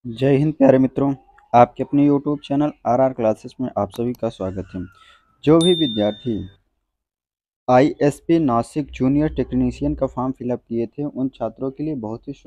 जय हिंद प्यारे मित्रों। आपके अपने यूट्यूब चैनल आरआर क्लासेस में आप सभी का स्वागत है। जो भी विद्यार्थी आईएसपी नासिक जूनियर टेक्नीशियन का फॉर्म फिलअप किए थे उन छात्रों के लिए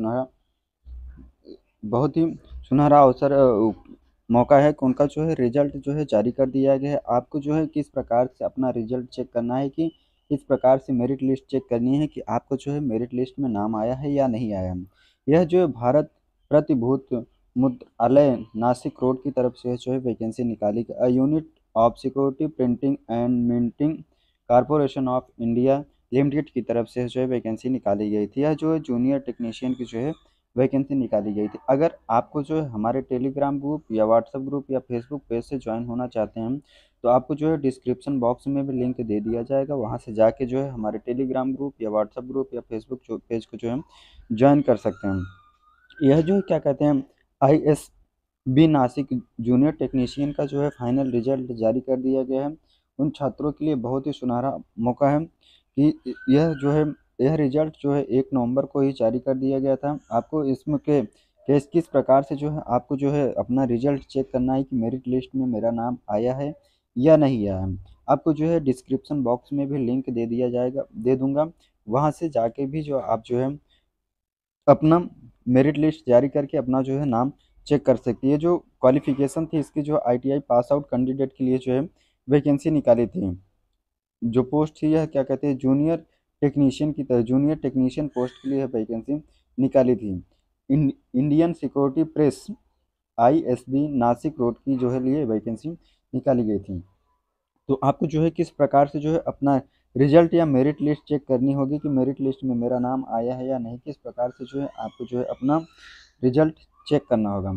बहुत ही सुनहरा अवसर मौका है कि उनका जो है रिजल्ट जो है जारी कर दिया गया है। आपको जो है किस प्रकार से अपना रिजल्ट चेक करना है कि किस प्रकार से मेरिट लिस्ट चेक करनी है कि आपको जो है मेरिट लिस्ट में नाम आया है या नहीं आया है। यह जो है भारत प्रतिभूत मुद्रालय नासिक रोड की तरफ से जो है वैकेंसी निकाली गई। Unit of security printing and minting corporation of India limited की तरफ से जो है वैकेंसी निकाली गई थी। यह जो है जूनियर टेक्नीशियन की जो है वैकेंसी निकाली गई थी। अगर आपको जो है हमारे टेलीग्राम ग्रुप या व्हाट्सएप ग्रुप या फेसबुक पेज से ज्वाइन होना चाहते हैं तो आपको जो है डिस्क्रिप्शन बॉक्स में भी लिंक दे दिया जाएगा। वहां से जाके जो है हमारे टेलीग्राम ग्रुप या व्हाट्सएप ग्रुप या फेसबुक पेज को जो है ज्वाइन कर सकते हैं। यह जो है क्या कहते हैं I S B Nashik junior technician का जो है फाइनल रिजल्ट जारी कर दिया गया है। उन छात्रों के लिए बहुत ही सुनहरा मौका है कि यह जो है यह रिजल्ट जो है 1 नवंबर को ही जारी कर दिया गया था। आपको इसमें के किस किस प्रकार से जो है आपको जो है अपना रिजल्ट चेक करना है कि मेरिट लिस्ट में मेरा नाम आया है या नहीं आया है। आपको जो है डिस्क्रिप्शन बॉक्स में भी लिंक दे दूंगा। वहां से जाके भी जो आप जो है अपना मेरिट लिस्ट जारी करके अपना जो है नाम चेक कर सकती है। जो क्वालिफिकेशन थी इसकी जो आईटीआई पास आउट कैंडिडेट के लिए जो है वैकेंसी निकाली थी। जो पोस्ट थी यह क्या कहते हैं जूनियर टेक्नीशियन पोस्ट के लिए वैकेंसी निकाली थी। Indian security press ISB Nashik road की जो है लिए वैकेंसी निकाली गई थी। तो आपको जो है किस प्रकार से जो है अपना रिजल्ट या मेरिट लिस्ट चेक करनी होगी कि मेरिट लिस्ट में मेरा नाम आया है या नहीं। किस प्रकार से जो है आपको जो है अपना रिजल्ट चेक करना होगा।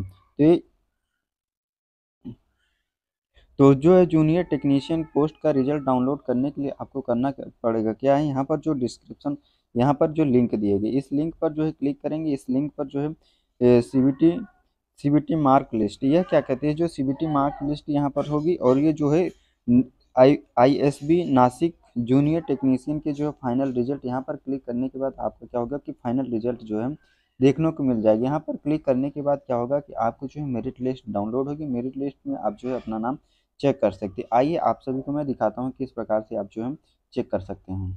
तो जो है जूनियर टेक्नीशियन पोस्ट का रिजल्ट डाउनलोड करने के लिए आपको करना पड़ेगा क्या है, यहाँ पर जो डिस्क्रिप्शन यहाँ पर जो लिंक दिए गए इस लिंक पर जो है क्लिक करेंगे। इस लिंक पर जो है सीबीटी मार्क लिस्ट, यह क्या कहते हैं जो सीबीटी मार्क लिस्ट यहाँ पर होगी। और ये जो है आईएसबी नासिक जूनियर टेक्नीशियन के जो है फाइनल रिजल्ट, यहाँ पर क्लिक करने के बाद आपको क्या होगा कि फाइनल रिजल्ट जो है देखने को मिल जाएगी। यहाँ पर क्लिक करने के बाद क्या होगा कि आपको जो है मेरिट लिस्ट डाउनलोड होगी। मेरिट लिस्ट में आप जो है अपना नाम चेक कर सकते हैं। आइए आप सभी को मैं दिखाता हूँ किस प्रकार से आप जो है चेक कर सकते हैं।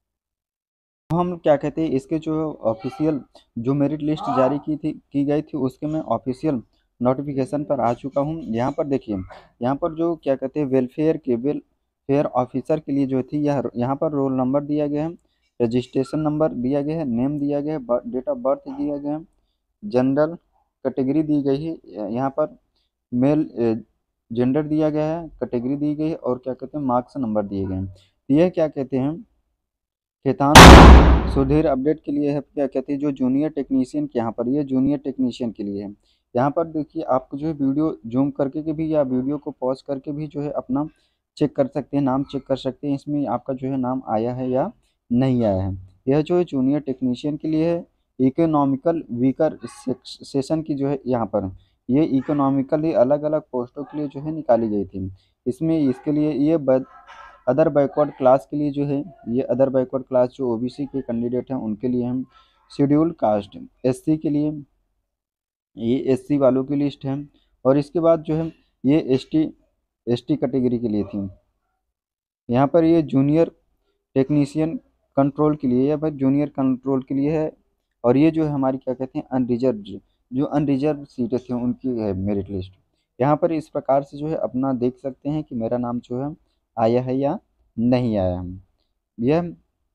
तो हम क्या कहते हैं इसके जो ऑफिशियल जो मेरिट लिस्ट जारी की गई थी उसके मैं ऑफिशियल नोटिफिकेशन पर आ चुका हूँ। यहाँ पर देखिए, यहाँ पर जो क्या कहते हैं वेलफेयर ऑफिसर के लिए जो थी यह यहाँ पर रोल नंबर दिया गया है, रजिस्ट्रेशन नंबर दिया गया है, नेम दिया गया है, डेट ऑफ बर्थ दिया गया है, जनरल कैटेगरी दी गई है, यहाँ पर मेल जेंडर दिया गया है, कैटेगरी दी गई है और क्या कहते हैं मार्क्स नंबर दिए गए हैं। तो यह क्या कहते हैं खेतान सुधीर अपडेट के लिए है। क्या कहते हैं जो जूनियर टेक्नीशियन के यहाँ पर ये जूनियर टेक्नीशियन के लिए है। यहाँ पर देखिए आपको जो है वीडियो जूम करके के भी या वीडियो को पॉज करके भी जो है अपना चेक कर सकते हैं, नाम चेक कर सकते हैं इसमें आपका जो है नाम आया है या नहीं आया है। यह जो है जूनियर टेक्नीशियन के लिए है। इकोनॉमिकल वीकर सेशन की जो है यहाँ पर ये इकोनॉमिकली अलग अलग पोस्टों के लिए जो है निकाली गई थी। इसमें इसके लिए ये अदर बैकवर्ड क्लास के लिए जो है ये अदर बैकवर्ड क्लास जो ओबीसी के कैंडिडेट हैं उनके लिए हम शेड्यूल कास्ट एससी के लिए ये एससी वालों की लिस्ट है। और इसके बाद जो है ये एसटी कैटेगरी के लिए थी। यहाँ पर ये जूनियर टेक्नीशियन कंट्रोल के लिए या भाई जूनियर कंट्रोल के लिए है। और ये जो है हमारी क्या कहते हैं अनरिजर्व जो अनरिजर्व सीटें थी उनकी है मेरिट लिस्ट। यहाँ पर इस प्रकार से जो है अपना देख सकते हैं कि मेरा नाम जो है आया है या नहीं आया है। यह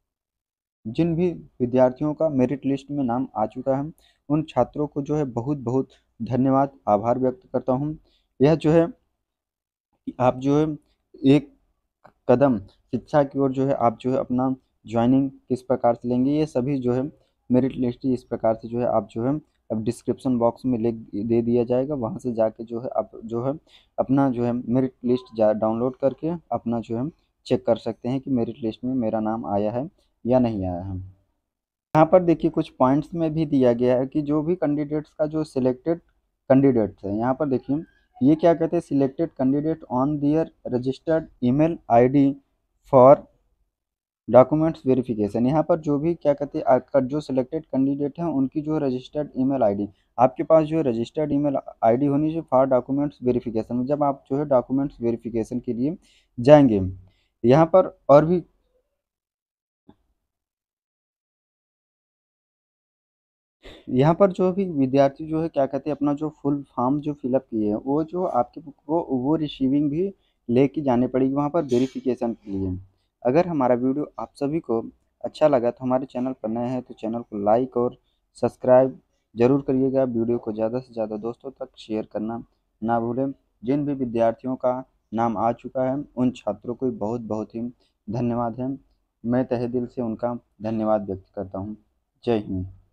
जिन भी विद्यार्थियों का मेरिट लिस्ट में नाम आ चुका है उन छात्रों को जो है बहुत बहुत धन्यवाद आभार व्यक्त करता हूँ। यह जो है आप जो है एक कदम शिक्षा की ओर जो है आप जो है अपना ज्वाइनिंग किस प्रकार से लेंगे ये सभी जो है मेरिट लिस्ट इस प्रकार से जो है आप जो है अब डिस्क्रिप्शन बॉक्स में लिंक दे दिया जाएगा। वहां से जाके जो है आप जो है अपना जो है मेरिट लिस्ट डाउनलोड करके अपना जो है चेक कर सकते हैं कि मेरिट लिस्ट में मेरा नाम आया है या नहीं आया है। यहाँ पर देखिए कुछ पॉइंट्स में भी दिया गया है कि जो भी कैंडिडेट्स का जो सिलेक्टेड कैंडिडेट्स है यहाँ पर देखिए ये क्या कहते हैं selected candidate on their registered email ID for documents verification, यहाँ पर जो भी क्या कहते हैं आपका जो सिलेक्टेड कैंडिडेट हैं उनकी जो है रजिस्टर्ड ईमेल आईडी, आपके पास जो है रजिस्टर्ड ईमेल आईडी होनी चाहिए फॉर डॉक्यूमेंट्स वेरिफिकेशन। जब आप जो है डॉक्यूमेंट्स वेरिफिकेशन के लिए जाएंगे, यहाँ पर और भी यहाँ पर जो भी विद्यार्थी जो है क्या कहते हैं अपना जो फुल फॉर्म जो फिलअप किए हैं वो जो आपके वो रिसीविंग भी लेके जाने पड़ेगी वहाँ पर वेरिफिकेशन के लिए। अगर हमारा वीडियो आप सभी को अच्छा लगा तो हमारे चैनल पर नए हैं तो चैनल को लाइक और सब्सक्राइब जरूर करिएगा। वीडियो को ज़्यादा से ज़्यादा दोस्तों तक शेयर करना ना भूलें। जिन भी विद्यार्थियों का नाम आ चुका है उन छात्रों को बहुत बहुत ही धन्यवाद है। मैं तहे दिल से उनका धन्यवाद व्यक्त करता हूँ। जय हिंद।